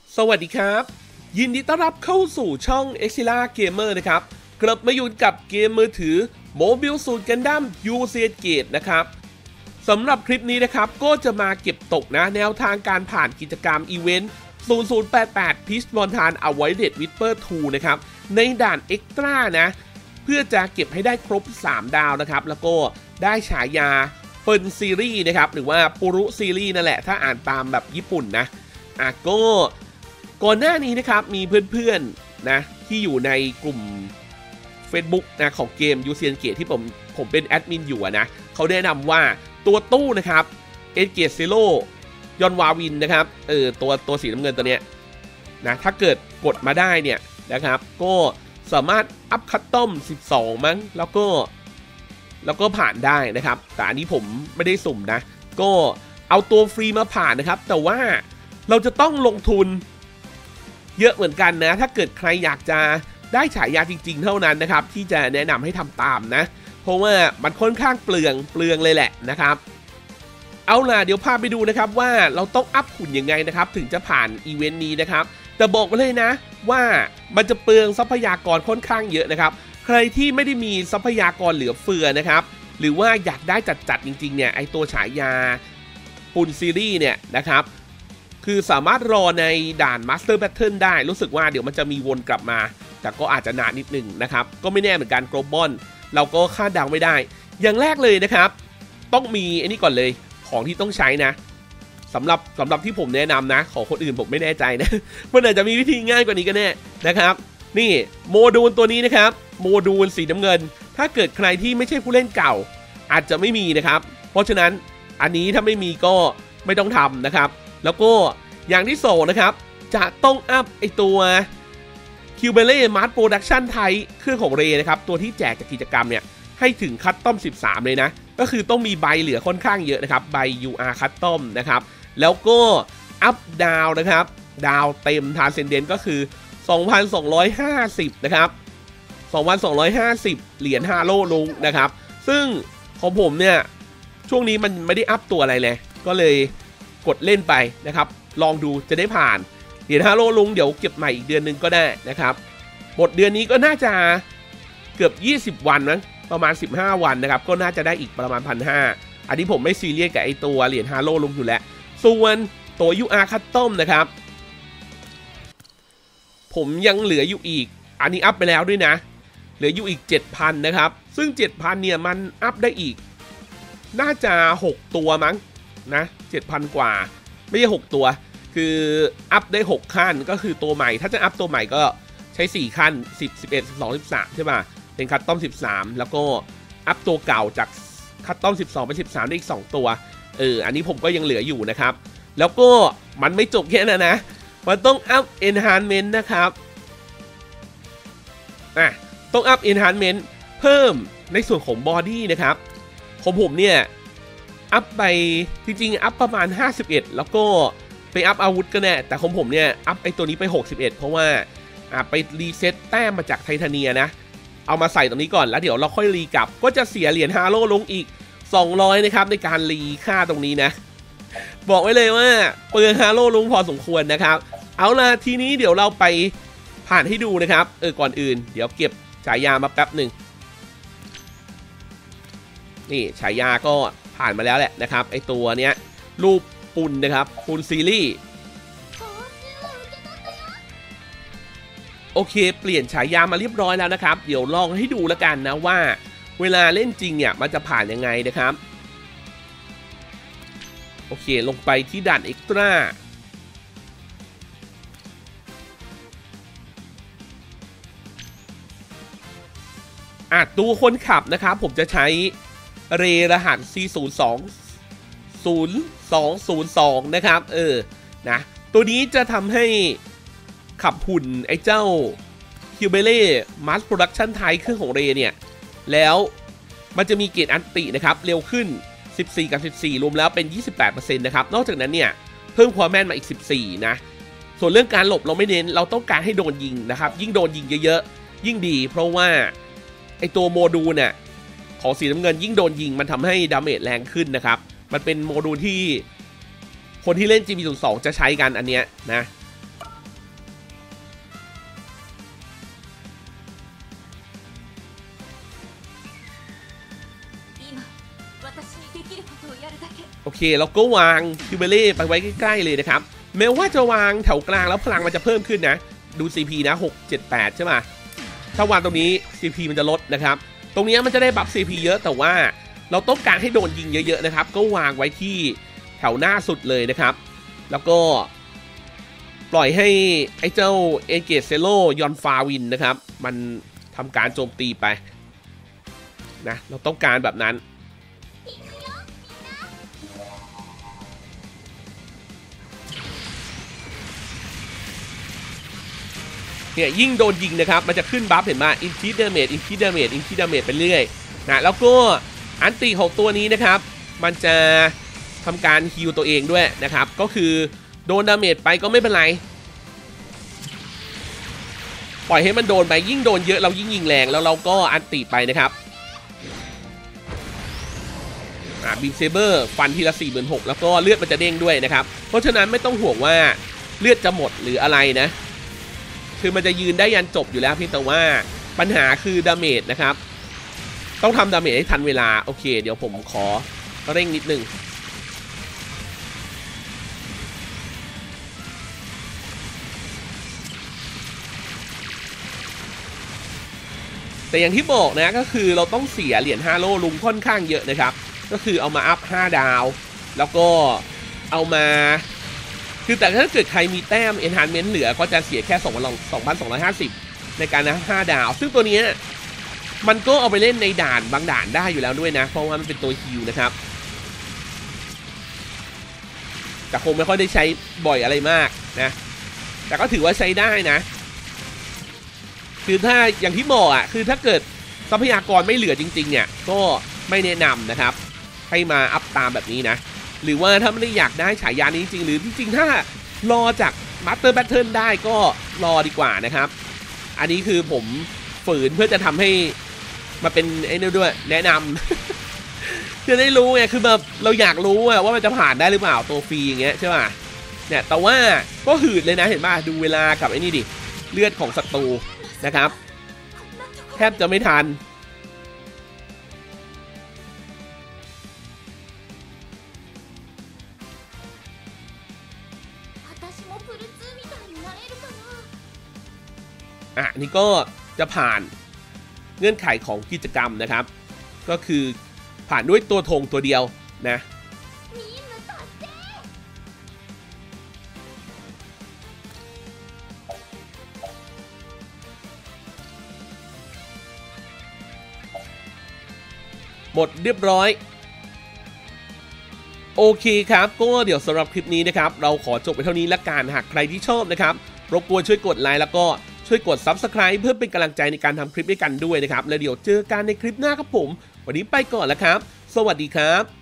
สวัสดีครับยินดีต้อนรับเข้าสู่ช่อง Exila Gamer นะครับกลับมาอยู่กับเกมมือถือ Mobile Suit Gundam UCS Gate นะครับสำหรับคลิปนี้นะครับก็จะมาเก็บตกนะแนวทางการผ่านกิจกรรมอีเวนต์ 0088 Peach Montan Avoided Whisper 2 นะครับในด่าน Extra นะเพื่อจะเก็บให้ได้ครบ 3 ดาวนะครับแล้วก็ได้ฉายาเฟิร์นซีรีส์นะครับหรือว่าปุรุซีรีส์นั่นแหละถ้าอ่านตามแบบญี่ปุ่นนะก็ก่อนหน้านี้นะครับมีเพื่อนๆนะที่อยู่ในกลุ่ม Facebook นะของเกม UCS Gate ที่ผมเป็นแอดมินอยู่นะเขาแนะนำว่าตัวตู้นะครับ Engage Zero ยอนวาวินนะครับตัวสีน้ำเงินตัวเนี้ยนะถ้าเกิดกดมาได้เนี่ยนะครับก็สามารถอัพคัสตอม12มั้งแล้วก็ผ่านได้นะครับแต่อันนี้ผมไม่ได้สุ่มนะก็เอาตัวฟรีมาผ่านนะครับแต่ว่าเราจะต้องลงทุนเยอะเหมือนกันนะถ้าเกิดใครอยากจะได้ฉายาจริงๆเท่านั้นนะครับที่จะแนะนำให้ทำตามนะเพราะว่ามันค่อนข้างเปลืองเลยแหละนะครับเอาล่ะเดี๋ยวพาไปดูนะครับว่าเราต้องอัพหุ่นยังไงนะครับถึงจะผ่านอีเวนต์นี้นะครับแต่บอกไว้เลยนะว่ามันจะเปลืองทรัพยากรค่อนข้างเยอะนะครับใครที่ไม่ได้มีทรัพยากรเหลือเฟือนะครับหรือว่าอยากได้จัดจริงๆเนี่ยไอตัวฉายาปุ่นซีรีส์เนี่ยนะครับคือสามารถรอในด่าน Master Battle ได้รู้สึกว่าเดี๋ยวมันจะมีวนกลับมาแต่ก็อาจจะนานนิดหนึ่งนะครับก็ไม่แน่เหมือนกันโกลบอลเราก็คาดเดาไม่ได้อย่างแรกเลยนะครับต้องมีไอ้นี่ก่อนเลยของที่ต้องใช้นะสำหรับที่ผมแนะนำนะของคนอื่นผมไม่แน่ใจนะมันอาจจะมีวิธีง่ายกว่านี้ก็แน่นะครับนี่โมดูลตัวนี้นะครับโมดูลสีน้ำเงินถ้าเกิดใครที่ไม่ใช่ผู้เล่นเก่าอาจจะไม่มีนะครับเพราะฉะนั้นอันนี้ถ้าไม่มีก็ไม่ต้องทำนะครับแล้วก็อย่างที่2นะครับจะต้องอัพไอตัวคิวเบเล่มาร์ทโปรดักชั่นไทยเครื่องของเรนะครับตัวที่แจกจากกิจกรรมเนี่ยให้ถึงคัสตอม13เลยนะก็คือต้องมีใบเหลือค่อนข้างเยอะนะครับใบ UR คัสตอมนะครับแล้วก็อัพดาวนะครับดาวเต็มทาร์เซนเดนก็คือ 2,250 นะครับ2,250 เหรียญฮาโลลุงนะครับซึ่งของผมเนี่ยช่วงนี้มันไม่ได้อัพตัวอะไรเลยก็เลยกดเล่นไปนะครับลองดูจะได้ผ่านเหรียญฮาโลลุงเดี๋ยวเก็บใหม่อีกเดือนนึงก็ได้นะครับหมดเดือนนี้ก็น่าจะเกือบ20วันนะประมาณ15วันนะครับก็น่าจะได้อีกประมาณ 1,500 อันนี้ผมไม่ซีเรียสกับไอตัวเหรียญฮาโลลุงอยู่แล้วส่วนตัว UR คัสตอมนะครับผมยังเหลืออยู่อีกอันนี้อัพไปแล้วด้วยนะเหลืออยู่อีก 7,000 นะครับซึ่ง 7,000 เนี่ยมันอัพได้อีกน่าจะ6ตัวมั้งนะ 7,000 กว่าไม่ใช่6ตัวคืออัพได้6ขั้นก็คือตัวใหม่ถ้าจะอัพตัวใหม่ก็ใช้4ขั้น10 11 12 13ใช่ป่ะเป็นคัสตอม13แล้วก็อัพตัวเก่าจากคัสตอม12เป็น13ได้อีก2ตัวอันนี้ผมก็ยังเหลืออยู่นะครับแล้วก็มันไม่จบแค่นั้นนะมันต้องอัพ enhancement นะครับต้องอัพ enhancement เพิ่มในส่วนของ body นะครับของผมเนี่ยอัพไปจริงๆอัพประมาณ51แล้วก็ไปอัพอาวุธก็แน่แต่ของผมเนี่ยอัพไอตัวนี้ไป61เพราะว่าไปรีเซ็ตแต้มมาจากไทเทเนียนะเอามาใส่ตรงนี้ก่อนแล้วเดี๋ยวเราค่อยรีกลับก็จะเสียเหรียญฮาโลลงอีก200นะครับในการรีค่าตรงนี้นะบอกไว้เลยว่าเปลืองฮาโลลงพอสมควรนะครับเอาล่ะทีนี้เดี๋ยวเราไปผ่านให้ดูนะครับก่อนอื่นเดี๋ยวเก็บฉายามาแป๊บหนึ่งนี่ฉายาก็ผ่านมาแล้วแหละนะครับไอตัวเนี้ยรูปปุ่นนะครับปุ่นซีรีส์โอเคเปลี่ยนฉายามาเรียบร้อยแล้วนะครับเดี๋ยวลองให้ดูแล้วกันนะว่าเวลาเล่นจริงเนี่ยมันจะผ่านยังไงนะครับโอเคลงไปที่ด่านเอ็กตร้าตัวคนขับนะครับผมจะใช้เรรหัส C020202 นะครับนะตัวนี้จะทำให้ขับหุ่นไอ้เจ้าคิวเบเล่มาสโปรดักชั่นไทยเครื่องของเรเนี่ยแล้วมันจะมีเกรดอันตินะครับเร็วขึ้น14กับ14รวมแล้วเป็น 28% นะครับนอกจากนั้นเนี่ยเพิ่มความแม่นมาอีก14นะส่วนเรื่องการหลบเราไม่เน้นเราต้องการให้โดนยิงนะครับยิ่งโดนยิงเยอะๆยิ่งดีเพราะว่าไอตัวโมดูลเนี่ยของสีน้ำเงินยิ่งโดนยิงมันทำให้ดาเมจแรงขึ้นนะครับมันเป็นโมดูลที่คนที่เล่น GB02 จะใช้กันอันเนี้ยนะเคแล้วก็วางคิวเบเล่ไปไว้ใกล้ๆเลยนะครับแม้ว่าจะวางแถวกลางแล้วพลังมันจะเพิ่มขึ้นนะดู CP นะ6 7 8ใช่ไหมถ้าวางตรงนี้ CP มันจะลดนะครับตรงนี้มันจะได้บัฟ CP เยอะแต่ว่าเราต้องการให้โดนยิงเยอะๆนะครับก็วางไว้ที่แถวหน้าสุดเลยนะครับแล้วก็ปล่อยให้ไอ้เจ้าเอเกตเซโลยอนฟาวินนะครับมันทำการโจมตีไปนะเราต้องการแบบนั้นเนี่ยยิ่งโดนยิงนะครับมันจะขึ้นบัฟเห็นไหมอินคิดเดเมจอินคิดเดเมจอินคิดเดเมจไปเรื่อยนะแล้วก็อันติของตัวนี้นะครับมันจะทำการฮีลตัวเองด้วยนะครับก็คือโดนดาเมจไปก็ไม่เป็นไรปล่อยให้มันโดนไปยิ่งโดนเยอะเรายิ่งยิงแรงแล้วเราก็อันติไปนะครับบิงเซเบอร์ฟันทีละ 46,000 แล้วก็เลือดมันจะเด้งด้วยนะครับเพราะฉะนั้นไม่ต้องห่วงว่าเลือดจะหมดหรืออะไรนะคือมันจะยืนได้ยันจบอยู่แล้วเพียงแต่ว่าปัญหาคือดาเมจนะครับต้องทำดาเมจให้ทันเวลาโอเคเดี๋ยวผมขอเร่งนิดนึงแต่อย่างที่บอกนะก็คือเราต้องเสียเหรียญ5 โล่ลุงค่อนข้างเยอะนะครับก็คือเอามาอัพ5 ดาวแล้วก็เอามาคือแต่ถ้าเกิดใครมีแต้ม enhancement เหลือก็จะเสียแค่ 2,250 ในการนะ5 ดาวซึ่งตัวนี้มันก็เอาไปเล่นในด่านบางด่านได้อยู่แล้วด้วยนะเพราะว่ามันเป็นตัวฮิลนะครับแต่คงไม่ค่อยได้ใช้บ่อยอะไรมากนะแต่ก็ถือว่าใช้ได้นะคือถ้าอย่างที่บอกอ่ะคือถ้าเกิดทรัพยากรไม่เหลือจริงๆเนี่ยก็ไม่แนะนำนะครับให้มาอัพตามแบบนี้นะหรือว่าถ้าไม่ได้อยากได้ฉายานี้จริงๆหรือจริงๆถ้ารอจากมาสเตอร์แบทเทิลได้ก็รอดีกว่านะครับอันนี้คือผมฝืนเพื่อจะทำให้มาเป็นไอ้นี่ด้วยแนะนำ จะได้รู้ไงคือแบบเราอยากรู้ว่ามันจะผ่านได้หรือเปล่าตัวฟรีอย่างเงี้ยใช่ป่ะเนี่ยแต่ว่าก็หืดเลยนะเห็นป่ะดูเวลากับไอ้นี่ดิเลือดของศัตรูนะครับแทบจะไม่ทันนี่ก็จะผ่านเงื่อนไขของกิจกรรมนะครับก็คือผ่านด้วยตัวธงตัวเดียวนะหมดเรียบร้อยโอเคครับก็เดี๋ยวสำหรับคลิปนี้นะครับเราขอจบไปเท่านี้ละกันหากใครที่ชอบนะครับรบกวนช่วยกดไลค์แล้วก็ช่วยกด Subscribe เพื่อเป็นกำลังใจในการทำคลิปด้วยกันด้วยนะครับแล้วเดี๋ยวเจอกันในคลิปหน้าครับผมวันนี้ไปก่อนแล้วครับสวัสดีครับ